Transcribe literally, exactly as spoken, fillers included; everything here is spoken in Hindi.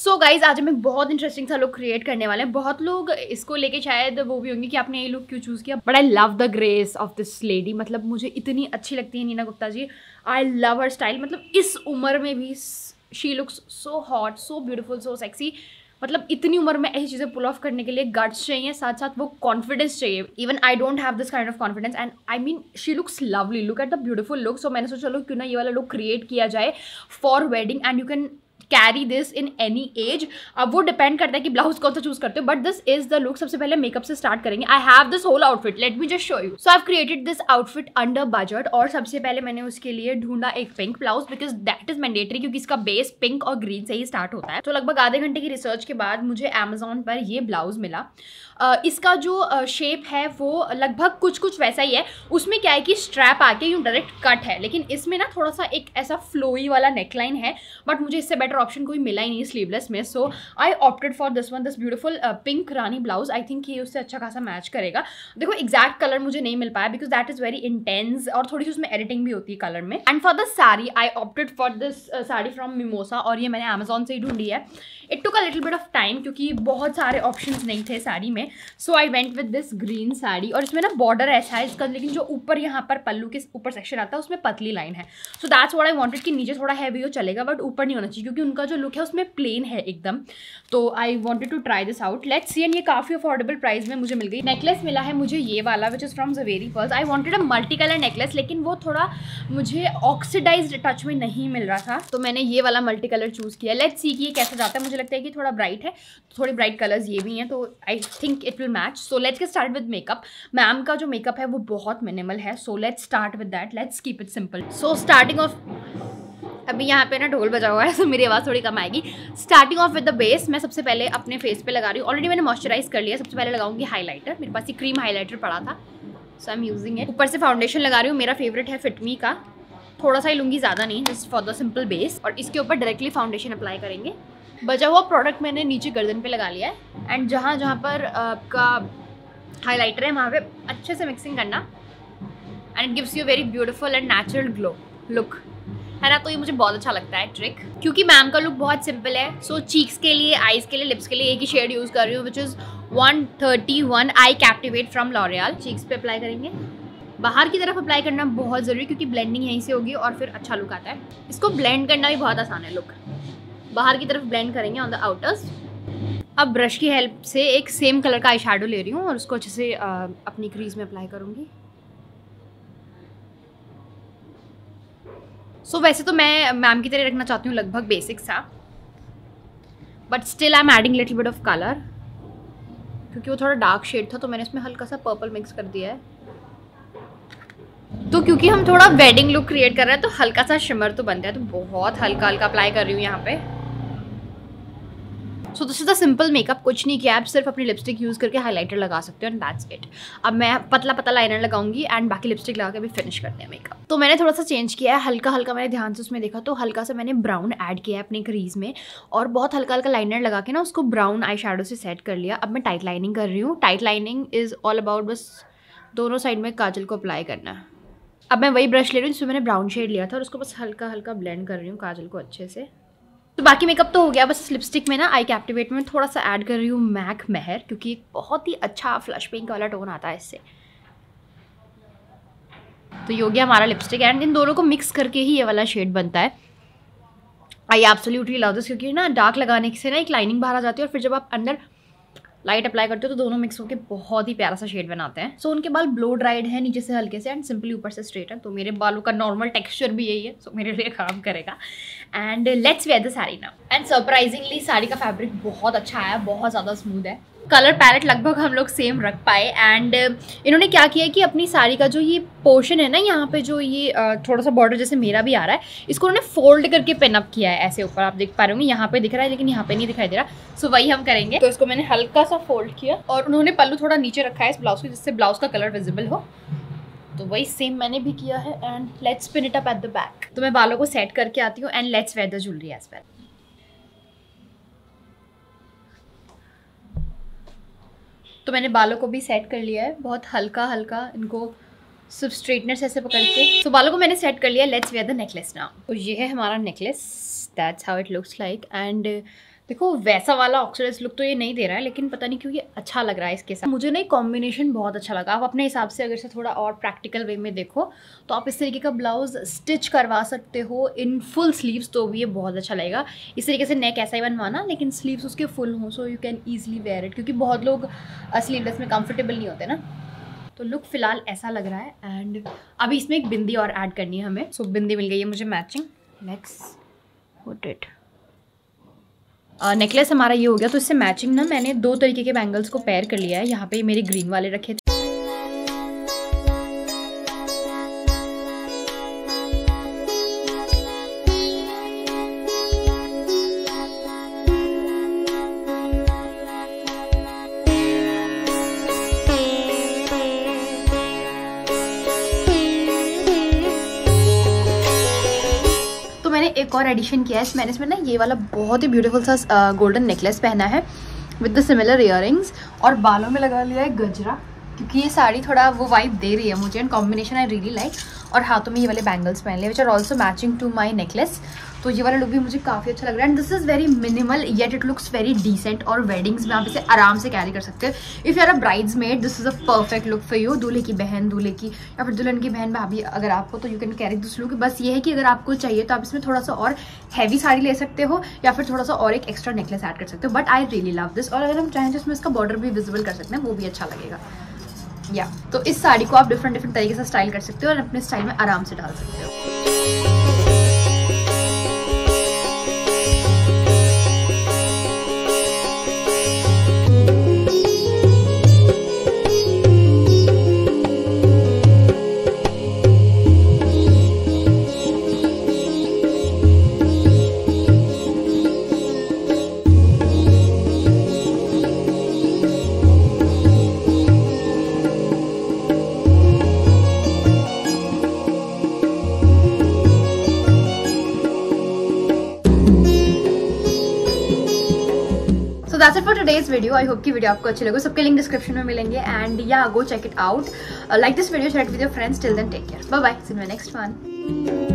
सो गाइज आज हम एक बहुत इंटरेस्टिंग सा लुक क्रिएट करने वाले हैं। बहुत लोग इसको लेके शायद वो भी होंगे कि आपने ये लुक क्यों चूज़ किया, but I love the grace of this lady. मतलब मुझे इतनी अच्छी लगती है Neena Gupta ji. I love her style. मतलब इस उम्र में भी she looks so hot, so beautiful, so sexy. मतलब इतनी उम्र में ऐसी चीज़ें पुल ऑफ करने के लिए गट्स चाहिए, साथ साथ वो कॉन्फिडेंस चाहिए। Even I don't have this kind of confidence and I mean she looks lovely. Look at the beautiful look. So मैंने सोचा चलो क्यों ना ये वाला लुक क्रिएट किया जाए for wedding and you can carry this in any age. अब वो डिपेंड करता है कि ब्लाउज कौन सा चूज करते हो, but this is the look. सबसे पहले मेकअप से स्टार्ट करेंगे। I have this whole outfit, let me just show you. So I have created this outfit under budget. और सबसे पहले मैंने उसके लिए ढूंढा एक pink blouse because that is mandatory, क्योंकि इसका बेस पिंक और ग्रीन से ही स्टार्ट होता है। तो लगभग आधे घंटे की रिसर्च के बाद मुझे अमेजोन पर ये ब्लाउज मिला। Uh, इसका जो शेप uh, है वो लगभग कुछ कुछ वैसा ही है। उसमें क्या है कि स्ट्रैप आके यूँ डायरेक्ट कट है, लेकिन इसमें ना थोड़ा सा एक ऐसा फ्लोई वाला नेकलाइन है। बट मुझे इससे बेटर ऑप्शन कोई मिला ही नहीं स्लीवलेस में। So I opted for this one, this beautiful pink rani blouse. I think ये उससे अच्छा खासा मैच करेगा। देखो एग्जैक्ट कलर मुझे नहीं मिल पाया because that is very intense और थोड़ी सी उसमें एडिटिंग भी होती है कलर में। And for the sari I opted for this sari from Mimosa, और ये मैंने अमेजोन से ही ढूंढी है। It took a little bit of time क्योंकि बहुत सारे ऑप्शंस नहीं थे साड़ी में। So I went with this green sari. और इसमें ना बॉर्डर ऐसा है इसका, लेकिन जो ऊपर यहाँ पर पल्लू के ऊपर सेक्शन आता है उसमें पतली लाइन है। So that's what I wanted कि नीचे थोड़ा हैवी हो चलेगा बट ऊपर नहीं होना चाहिए, क्योंकि उनका जो लुक है उसमें प्लेन है एकदम। तो I wanted to try this out, let's see. And ये काफ़ी अफोर्डेबल प्राइस में मुझे मिल गई। नेकलेस मिला है मुझे ये वाला which is from Zaveri pearls. I wanted a multi colour necklace, लेकिन वो थोड़ा मुझे ऑक्सीडाइज्ड टच में नहीं मिल रहा था, तो मैंने ये वाला मल्टी कलर चूज़ किया। लेट्स सी कि ये कैसा जाता है। मुझे लगता है कि थोड़ा ब्राइट है, थोड़ी ब्राइट कलर्स ये भी हैं, तो I think it will match. So let's get start with makeup. Ma'am का जो मेकअप है वो बहुत मिनिमल है। So let's start with that, let's keep it simple. So starting off, अभी यहाँ पे ना ढोल बजा हुआ है तो मेरी आवाज़ थोड़ी कम आएगी। Starting off with the base, मैं सबसे पहले अपने फेस पे लगा रही हूँ। ऑलरेडी मैंने मॉइस्चराइज कर लिया। सबसे पहले लगाऊंगी हाईलाइटर। मेरे पास ये क्रीम हाईलाइटर पड़ा था, so I am using it. ऊपर से फाउंडेशन लगा रही हूँ। मेरा फेवरेट है फिटमी का, थोड़ा सा ही लूँगी, ज़्यादा नहीं, just for the simple base. और इसके ऊपर डायरेक्टली फाउंडेशन अप्लाई करेंगे। बचा हुआ प्रोडक्ट मैंने नीचे गर्दन पे लगा लिया है। एंड जहाँ जहाँ पर आपका हाईलाइटर है वहाँ पे अच्छे से मिक्सिंग करना, and it gives you very beautiful and natural glow look, है ना। तो ये मुझे बहुत अच्छा लगता है ट्रिक, क्योंकि मैम का लुक बहुत सिंपल है। सो so, चीक्स के लिए, आईज के लिए, लिप्स के लिए एक ही शेड यूज़ कर रही हूँ which is one thirty one I captivate from L'Oréal. Cheeks पे अप्लाई करेंगे। बाहर की तरफ अप्लाई करना बहुत ज़रूरी, क्योंकि ब्लेंडिंग यहीं से होगी और फिर अच्छा लुक आता है। इसको ब्लेंड करना भी बहुत आसान है। लुक बाहर की तरफ ब्लेंड करेंगे ऑन द आउटर्स। अब ब्रश की हेल्प से एक सेम कलर का आई शेडो ले रही हूँ और उसको अच्छे से आ, अपनी क्रीज में अप्लाई करूँगी। सो so, वैसे तो मैं मैम की तरह रखना चाहती हूँ लगभग बेसिक सा, but still I am adding little bit of colour, क्योंकि वो थोड़ा डार्क शेड था तो मैंने इसमें हल्का सा पर्पल मिक्स कर दिया है। तो क्योंकि हम थोड़ा वेडिंग लुक क्रिएट कर रहे हैं तो हल्का सा शिमर तो बनता है, तो बहुत हल्का हल्का अप्लाई कर रही हूँ यहाँ पे। So this is the simple makeup. कुछ नहीं किया, आप सिर्फ अपनी लिपस्टिक यूज़ करके हाईलाइटर लगा सकते हो एंड दैट्स इट। अब मैं पतला पतला लाइनर लगाऊंगी एंड बाकी लिपस्टिक लगा के भी फिनिश करते हैं मेकअप। तो मैंने थोड़ा सा चेंज किया है, हल्का हल्का मैंने ध्यान से उसमें देखा तो हल्का सा मैंने ब्राउन ऐड किया है अपनी क्रीज में, और बहुत हल्का हल्का लाइनर लगा के ना उसको ब्राउन आई शेडो से सेट कर लिया। अब मैं टाइट लाइनिंग कर रही हूँ। Tight lining is all about बस दोनों साइड में काजल को अप्लाई करना है। अब मैं वही ब्रश ले रही हूँ जिसमें मैंने ब्राउन शेड लिया था और उसको बस हल्का हल्का ब्लेंड कर रही हूँ काजल को अच्छे से। तो बाकी मेकअप तो हो गया, बस लिपस्टिक में ना आई कैप्टिवेट में थोड़ा सा ऐड कर रही हूँ मैक महर, क्योंकि एक बहुत ही अच्छा फ्लश पिंक वाला टोन आता है इससे। तो ये हो गया हमारा लिपस्टिक, एंड इन दोनों को मिक्स करके ही ये वाला शेड बनता है। आई एब्सोल्युटली लव दिस, क्योंकि ना डार्क लगाने से ना एक लाइनिंग बाहर आ जाती है और फिर जब आप अंदर लाइट अप्लाई करते हो तो दोनों मिक्स होकर बहुत ही प्यारा सा शेड बनाते हैं। सो so, उनके बाल ब्लो ड्राइड है नीचे से हल्के से एंड सिंपली ऊपर से स्ट्रेट है, तो मेरे बालों का नॉर्मल टेक्सचर भी यही है, सो so, मेरे लिए काम करेगा। And let's wear the sari now. And surprisingly sari का फैब्रिक बहुत अच्छा आया, बहुत ज़्यादा स्मूथ है। कलर पैलेट लगभग हम लोग सेम रख पाए। एंड इन्होंने क्या किया है कि अपनी साड़ी का जो ये पोर्शन है ना, यहाँ पे जो ये थोड़ा सा बॉर्डर जैसे मेरा भी आ रहा है, इसको उन्होंने फोल्ड करके पिन अप किया है ऐसे ऊपर। आप देख पा रहे होंगे यहाँ पे दिख रहा है लेकिन यहाँ पे नहीं दिखाई दे रहा। सो वही हम करेंगे। तो इसको मैंने हल्का सा फोल्ड किया और उन्होंने पल्लू थोड़ा नीचे रखा है इस ब्लाउज को, जिससे ब्लाउज का कलर विजिबल हो। तो वही सेम मैंने भी किया है। And let's pin it up at the back. तो मैं बालों को सेट करके आती हूँ and let's wear the jewellery as well. तो मैंने बालों को भी सेट कर लिया है, बहुत हल्का हल्का इनको सिर्फ स्ट्रेटनर से ऐसे पकड़ के। तो बालों को मैंने सेट कर लिया। Let's wear the necklace now. तो ये है हमारा necklace, that's how it looks like. And देखो वैसा वाला ऑक्सीडाइज लुक तो ये नहीं दे रहा है, लेकिन पता नहीं क्यों ये अच्छा लग रहा है इसके साथ। मुझे ना कॉम्बिनेशन बहुत अच्छा लगा। आप अपने हिसाब से अगर से थोड़ा और प्रैक्टिकल वे में देखो तो आप इस तरीके का ब्लाउज स्टिच करवा सकते हो इन फुल स्लीव्स, तो भी ये बहुत अच्छा लगेगा। इस तरीके से नेक ऐसा ही बनवाना, लेकिन स्लीव्स उसके फुल हों, so you can easily wear it, क्योंकि बहुत लोग स्लीवलेस में कंफर्टेबल नहीं होते ना। तो लुक फिलहाल ऐसा लग रहा है। एंड अभी इसमें एक बिंदी और ऐड करनी है हमें। सो so, बिंदी मिल गई है मुझे matching. Next put it. Necklace हमारा ये हो गया। तो इससे मैचिंग ना मैंने दो तरीके के बैंगल्स को पेयर कर लिया है। यहाँ पे मेरे ग्रीन वाले रखे थे। एक और एडिशन किया है मैंने इसमें ना, ये वाला बहुत ही ब्यूटीफुल सा गोल्डन नेकलेस पहना है विद द सिमिलर इयररिंग्स, और बालों में लगा लिया है गजरा, क्योंकि ये साड़ी थोड़ा वो वाइब दे रही है मुझे। And combination I really like. और हाथों में ये वाले बैंगल्स पहन लिए which are also matching to my necklace. तो ये वाला लुक भी मुझे काफ़ी अच्छा लग रहा है। And this is very minimal yet it looks very decent, और वेडिंग्स में आप इसे आराम से कैरी कर सकते हो। If you are a bridesmaid this is a perfect look for you. दूल्हे की बहन, दूल्हे की या फिर दुल्हन की बहन भाभी अगर आपको, तो you can carry this look. बस ये है कि अगर आपको चाहिए तो आप इसमें थोड़ा सा और हैवी साड़ी ले सकते हो, या फिर थोड़ा सा और एक एक्स्ट्रा नेकलेस ऐड कर सकते हो। But I really love this. और अगर हम चाहें तो इसमें इसका बॉर्डर भी विजिबल कर सकते हैं, वो भी अच्छा लगेगा। या yeah. तो इस साड़ी को आप डिफरेंट डिफरेंट तरीके से स्टाइल कर सकते हो और अपने स्टाइल में आराम से डाल सकते हो। That's it for today's video. I hope कि वीडियो आपको अच्छी लगे। सबके लिंक डिस्क्रिप्शन में मिलेंगे। एंड या go check it out, like this video, share it with your friends. Till then take care, bye bye, see you in the next one.